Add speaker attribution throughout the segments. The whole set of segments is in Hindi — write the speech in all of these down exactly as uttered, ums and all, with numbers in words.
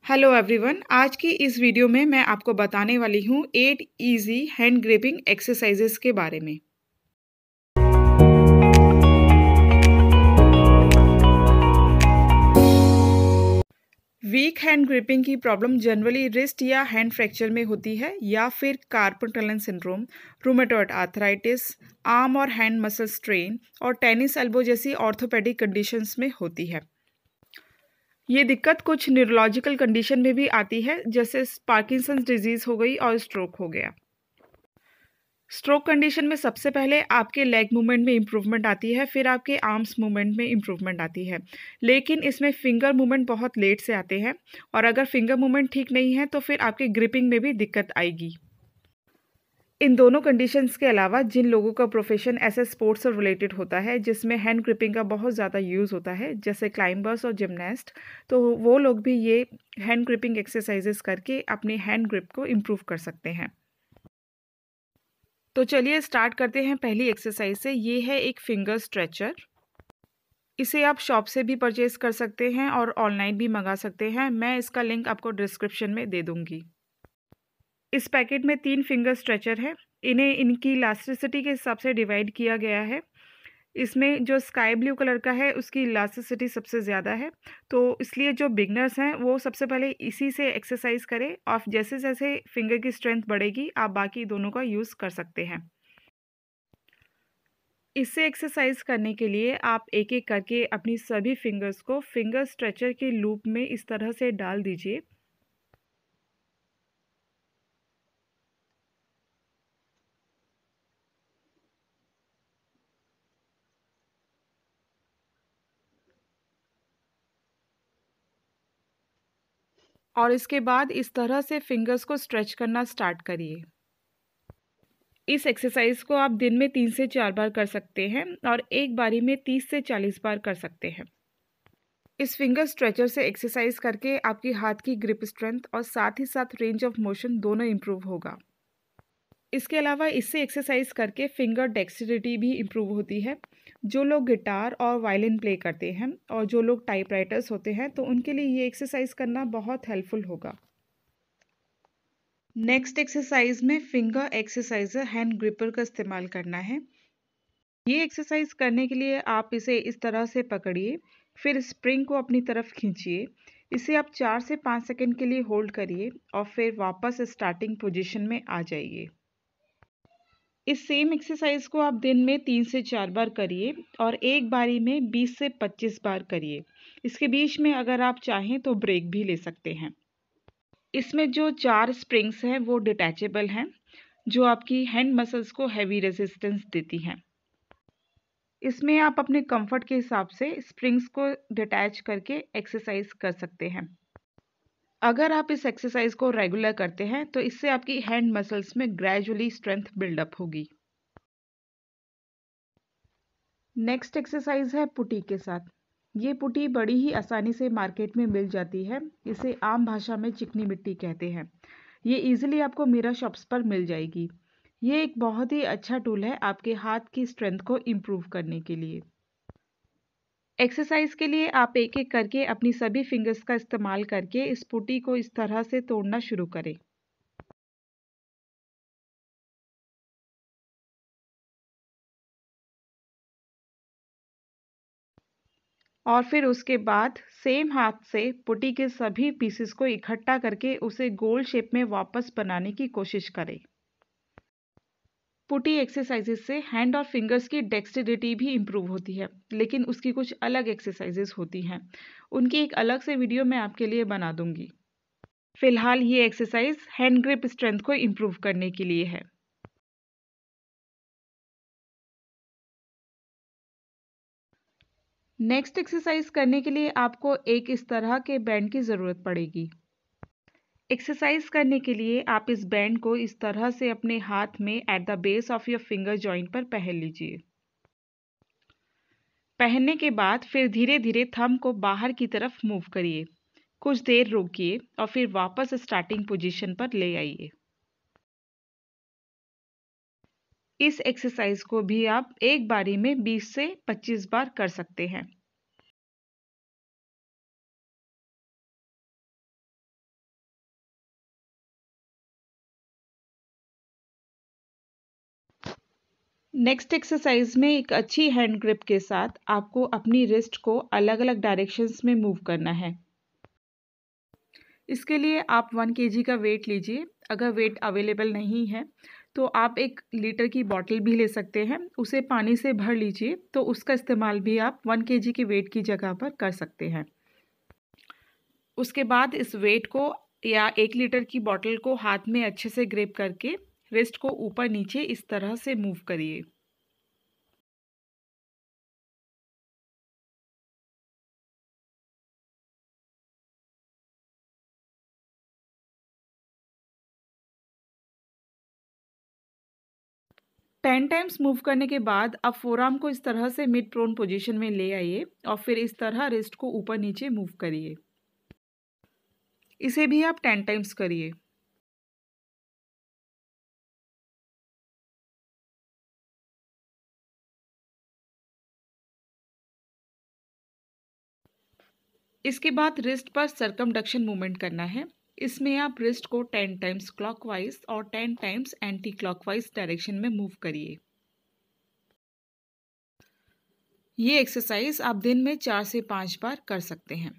Speaker 1: हेलो एवरीवन, आज की इस वीडियो में मैं आपको बताने वाली हूँ eight easy hand gripping exercises के बारे में। वीक हैंड ग्रिपिंग की प्रॉब्लम जनरली रिस्ट या हैंड फ्रैक्चर में होती है या फिर carpal tunnel syndrome, rheumatoid arthritis, arm और हैंड मसल स्ट्रेन और टेनिस एल्बो जैसी ऑर्थोपेडिक कंडीशंस में होती है। ये दिक्कत कुछ न्यूरोलॉजिकल कंडीशन में भी आती है, जैसे पार्किंसंस डिजीज हो गई और स्ट्रोक हो गया। स्ट्रोक कंडीशन में सबसे पहले आपके लेग मूवमेंट में इम्प्रूवमेंट आती है, फिर आपके आर्म्स मूवमेंट में इम्प्रूवमेंट आती है, लेकिन इसमें फिंगर मूवमेंट बहुत लेट से आते हैं और अगर फिंगर मूवमेंट ठीक नहीं है तो फिर आपके ग्रिपिंग में भी दिक्कत आएगी। इन दोनों कंडीशंस के अलावा जिन लोगों का प्रोफेशन ऐसे स्पोर्ट्स से रिलेटेड होता है जिसमें हैंड ग्रिपिंग का बहुत ज़्यादा यूज़ होता है, जैसे क्लाइंबर्स और जिमनास्ट, तो वो लोग भी ये हैंड ग्रिपिंग एक्सरसाइजेस करके अपने हैंड ग्रिप को इम्प्रूव कर सकते हैं। तो चलिए स्टार्ट करते हैं पहली एक्सरसाइज से। ये है एक फिंगर स्ट्रेचर। इसे आप शॉप से भी परचेज कर सकते हैं और ऑनलाइन भी मंगा सकते हैं। मैं इसका लिंक आपको डिस्क्रिप्शन में दे दूंगी। इस पैकेट में तीन फिंगर स्ट्रेचर है। इन्हें इनकी इलास्टिसिटी के हिसाब से डिवाइड किया गया है। इसमें जो स्काई ब्लू कलर का है उसकी इलास्टिसिटी सबसे ज़्यादा है, तो इसलिए जो बिगनर्स हैं वो सबसे पहले इसी से एक्सरसाइज करें और जैसे जैसे फिंगर की स्ट्रेंथ बढ़ेगी आप बाकी दोनों का यूज़ कर सकते हैं। इससे एक्सरसाइज करने के लिए आप एक एक करके अपनी सभी फिंगर्स को फिंगर स्ट्रेचर के लूप में इस तरह से डाल दीजिए। और इसके बाद इस तरह से फिंगर्स को स्ट्रेच करना स्टार्ट करिए। इस एक्सरसाइज को आप दिन में तीन से चार बार कर सकते हैं और एक बारी में तीस से चालीस बार कर सकते हैं। इस फिंगर स्ट्रेचर से एक्सरसाइज करके आपकी हाथ की ग्रिप स्ट्रेंथ और साथ ही साथ रेंज ऑफ मोशन दोनों इम्प्रूव होगा। इसके अलावा इससे एक्सरसाइज करके फिंगर डेक्स्टिलिटी भी इम्प्रूव होती है। जो लोग गिटार और वायलिन प्ले करते हैं और जो लोग टाइपराइटर्स होते हैं तो उनके लिए ये एक्सरसाइज करना बहुत हेल्पफुल होगा। नेक्स्ट एक्सरसाइज में फिंगर एक्सरसाइजर हैंड ग्रिपर का इस्तेमाल करना है। ये एक्सरसाइज करने के लिए आप इसे इस तरह से पकड़िए, फिर स्प्रिंग को अपनी तरफ खींचिए। इसे आप चार से पाँच सेकंड के लिए होल्ड करिए और फिर वापस स्टार्टिंग पोजीशन में आ जाइए। इस सेम एक्सरसाइज को आप दिन में तीन से चार बार करिए और एक बारी में बीस से पच्चीस बार करिए। इसके बीच में अगर आप चाहें तो ब्रेक भी ले सकते हैं। इसमें जो चार स्प्रिंग्स हैं वो डिटैचेबल हैं, जो आपकी हैंड मसल्स को हैवी रेजिस्टेंस देती हैं। इसमें आप अपने कंफर्ट के हिसाब से स्प्रिंग्स को डिटैच करके एक्सरसाइज कर सकते हैं। अगर आप इस एक्सरसाइज को रेगुलर करते हैं तो इससे आपकी हैंड मसल्स में ग्रेजुअली स्ट्रेंथ बिल्डअप होगी। नेक्स्ट एक्सरसाइज है पुटी के साथ। ये पुटी बड़ी ही आसानी से मार्केट में मिल जाती है। इसे आम भाषा में चिकनी मिट्टी कहते हैं। ये इजीली आपको मिरर शॉप्स पर मिल जाएगी। ये एक बहुत ही अच्छा टूल है आपके हाथ की स्ट्रेंथ को इम्प्रूव करने के लिए। एक्सरसाइज के लिए आप एक एक करके अपनी सभी फिंगर्स का इस्तेमाल करके इस पुटी को इस तरह से तोड़ना शुरू करें। और फिर उसके बाद सेम हाथ से पुटी के सभी पीसेस को इकट्ठा करके उसे गोल शेप में वापस बनाने की कोशिश करें। पुटी एक्सरसाइजेस से हैंड और फिंगर्स की डेक्स्टिलिटी भी इम्प्रूव होती है, लेकिन उसकी कुछ अलग एक्सरसाइजेस होती हैं। उनकी एक अलग से वीडियो मैं आपके लिए बना दूंगी। फिलहाल ये एक्सरसाइज हैंड ग्रिप स्ट्रेंथ को इम्प्रूव करने के लिए है। नेक्स्ट एक्सरसाइज करने के लिए आपको एक इस तरह के बैंड की ज़रूरत पड़ेगी। एक्सरसाइज करने के लिए आप इस बैंड को इस तरह से अपने हाथ में at the base of your finger joint पर पहन लीजिए। पहनने के बाद फिर धीरे धीरे थंब को बाहर की तरफ मूव करिए। कुछ देर रोकिए और फिर वापस स्टार्टिंग पोजीशन पर ले आइए। इस एक्सरसाइज को भी आप एक बारी में बीस से पच्चीस बार कर सकते हैं। नेक्स्ट एक्सरसाइज में एक अच्छी हैंड ग्रिप के साथ आपको अपनी रिस्ट को अलग अलग डायरेक्शंस में मूव करना है। इसके लिए आप वन केजी का वेट लीजिए। अगर वेट अवेलेबल नहीं है तो आप एक लीटर की बॉटल भी ले सकते हैं, उसे पानी से भर लीजिए, तो उसका इस्तेमाल भी आप वन केजी के वेट की जगह पर कर सकते हैं। उसके बाद इस वेट को या एक लीटर की बॉटल को हाथ में अच्छे से ग्रिप करके रिस्ट को ऊपर नीचे इस तरह से मूव करिए। टेन टाइम्स मूव करने के बाद आप फोरआर्म को इस तरह से मिड प्रोन पोजीशन में ले आइए और फिर इस तरह रिस्ट को ऊपर नीचे मूव करिए। इसे भी आप टेन टाइम्स करिए। इसके बाद रिस्ट पर सर्कमडक्शन मूवमेंट करना है। इसमें आप रिस्ट को टेन टाइम्स क्लॉकवाइज और ten times anti clockwise direction में मूव करिए। ये एक्सरसाइज आप दिन में चार से पाँच बार कर सकते हैं।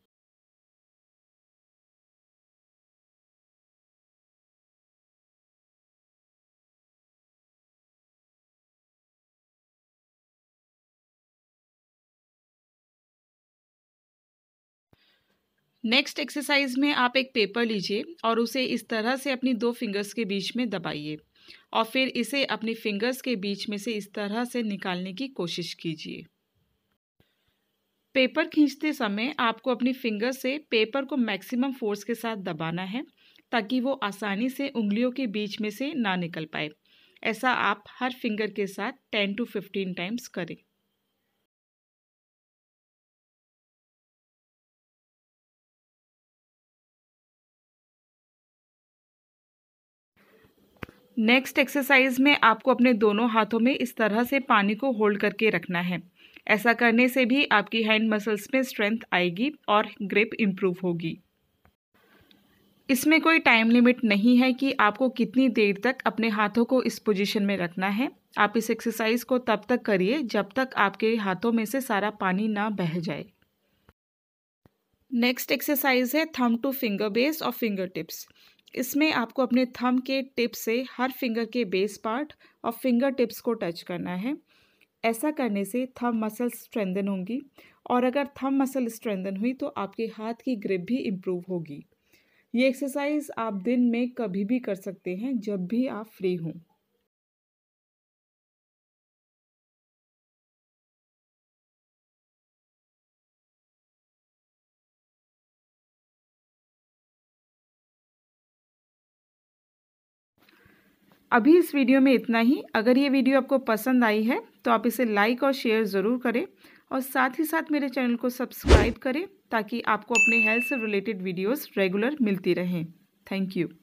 Speaker 1: नेक्स्ट एक्सरसाइज में आप एक पेपर लीजिए और उसे इस तरह से अपनी दो फिंगर्स के बीच में दबाइए और फिर इसे अपनी फिंगर्स के बीच में से इस तरह से निकालने की कोशिश कीजिए। पेपर खींचते समय आपको अपनी फिंगर से पेपर को मैक्सिमम फोर्स के साथ दबाना है ताकि वो आसानी से उंगलियों के बीच में से ना निकल पाए। ऐसा आप हर फिंगर के साथ टेन टू फिफ्टीन टाइम्स करें। नेक्स्ट एक्सरसाइज में आपको अपने दोनों हाथों में इस तरह से पानी को होल्ड करके रखना है। ऐसा करने से भी आपकी हैंड मसल्स में स्ट्रेंथ आएगी और ग्रिप इम्प्रूव होगी। इसमें कोई टाइम लिमिट नहीं है कि आपको कितनी देर तक अपने हाथों को इस पोजीशन में रखना है। आप इस एक्सरसाइज को तब तक करिए जब तक आपके हाथों में से सारा पानी ना बह जाए। नेक्स्ट एक्सरसाइज है थंब टू फिंगर बेस और फिंगर टिप्स। इसमें आपको अपने थंब के टिप से हर फिंगर के बेस पार्ट और फिंगर टिप्स को टच करना है। ऐसा करने से थंब मसल स्ट्रेंथन होंगी और अगर थंब मसल स्ट्रेंथन हुई तो आपके हाथ की ग्रिप भी इम्प्रूव होगी। ये एक्सरसाइज आप दिन में कभी भी कर सकते हैं जब भी आप फ्री हों। अभी इस वीडियो में इतना ही। अगर ये वीडियो आपको पसंद आई है तो आप इसे लाइक और शेयर ज़रूर करें और साथ ही साथ मेरे चैनल को सब्सक्राइब करें ताकि आपको अपने हेल्थ से रिलेटेड वीडियोस रेगुलर मिलती रहें। Thank you.